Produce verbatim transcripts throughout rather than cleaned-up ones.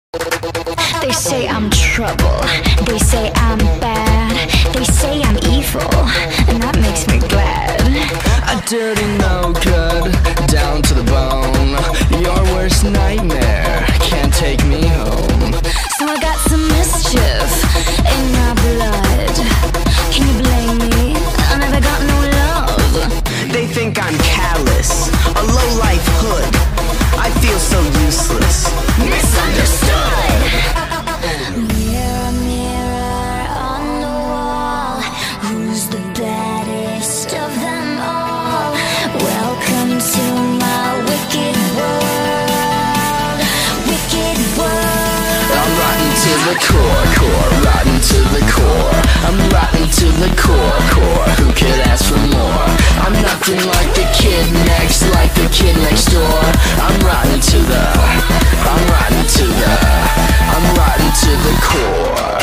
They say I'm trouble, they say I'm bad, they say I'm evil, and that makes me glad. A dirty no good, down to the bone, your worst nightmare can't take me home. So I got some mischief in my blood. Can you blame me? I never got no love. They think I'm callous, a low-life hood. I feel so useless, Misunderstood. Mirror, mirror on the wall, who's the baddest of them all? Welcome to my wicked world, wicked world. I'm rotten to the core, core, rotten to the core. I'm rotten to the core, core. Who could ask for more? I'm nothing like the kid next, like the kid next door. I'm rotten to the, I'm rotten to the, I'm rotten to the core.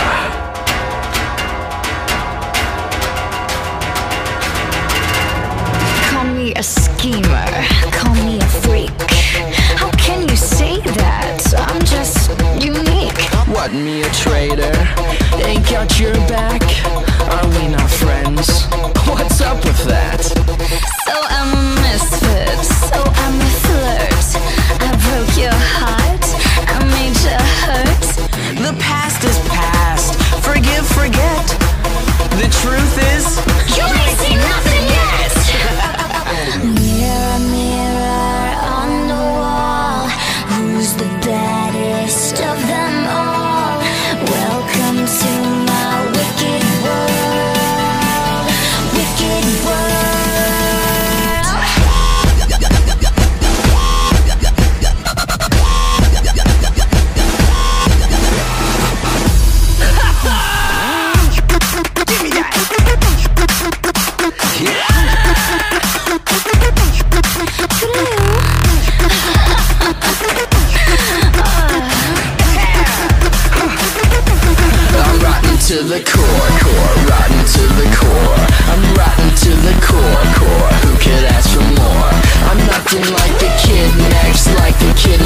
Call me a schemer, call me a freak. How can you say that? I'm just unique. What, me a traitor? Ain't got your back? Are we not friends? What's up with that? So I'm a misfit, so I'm a flirt. I broke your heart, I made you hurt. The past is past, forgive, forget. The truth is, You ain't seen nothing yet. Mirror, mirror on the wall, who's the baddest of them all? Welcome to my wicked world, wicked world. give me that. I'm rotten to the core, core, rotten to the core. I'm rotten to the core, core. Who could ask for more? I'm nothing like the kid next, like the kid